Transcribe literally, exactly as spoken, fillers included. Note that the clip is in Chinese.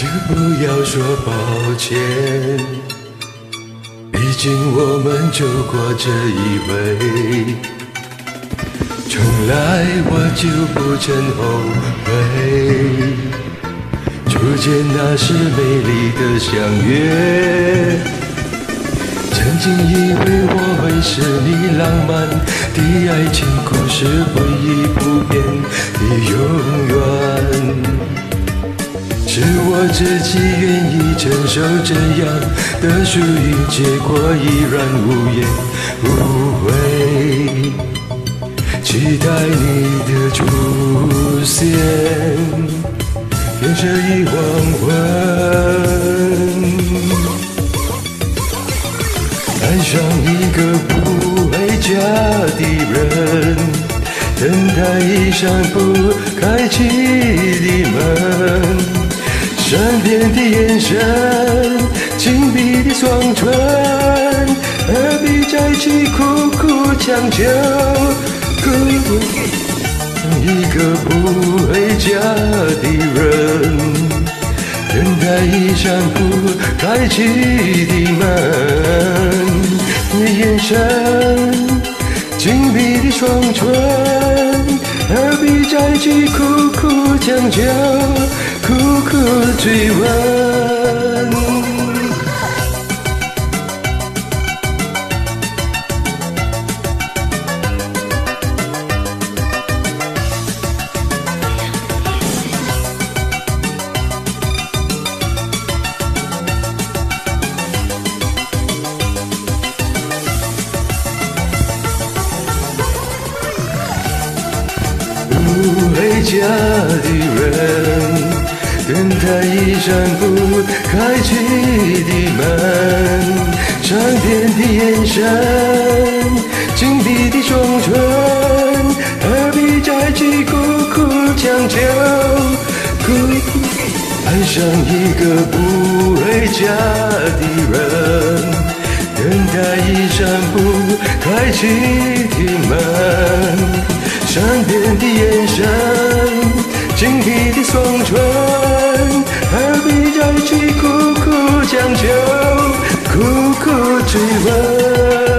就不要说抱歉，毕竟我们走过这一回，从来我就不曾后悔。初见那是美丽的相约，曾经以为我会是你浪漫的爱情故事，回忆不变的永远。是我自己愿意承受这样的输赢，结果依然无言无悔。期待你的出现，变这一黄昏。爱上一个不回家的人，等待一扇不开启的门。善变的眼神，紧闭的双唇，何必在一起苦苦强求？一个不回家的人，等待一扇不开启的门。眼神，紧闭的双唇，何必在一起苦苦强求？苦苦追问，不回家的人，等待一扇不开启的门。善变的眼神，紧闭的双唇，何必在一起苦苦强求？爱上一个不回家的人，等待一扇不开启的门。善变的眼神，紧闭的双唇，何必在一起苦苦强求？苦苦追问。